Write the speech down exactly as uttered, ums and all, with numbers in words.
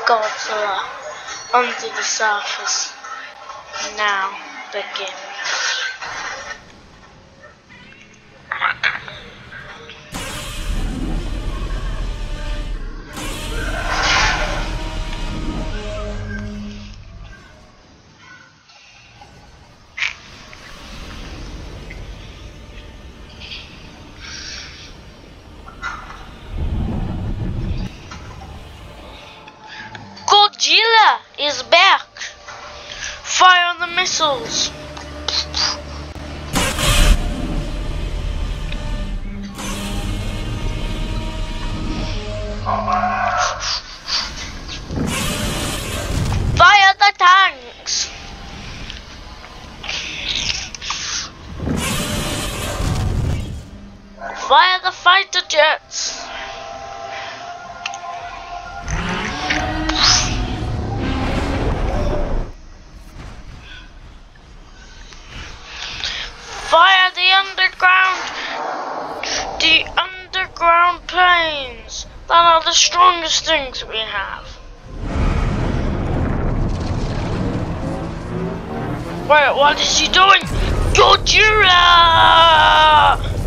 Godzilla under the surface now begins. Godzilla is back! Fire the missiles! Fire the tanks! Fire the fighter jets! Fire the underground, the underground planes. That are the strongest things we have. Wait, what is he doing? Godzilla!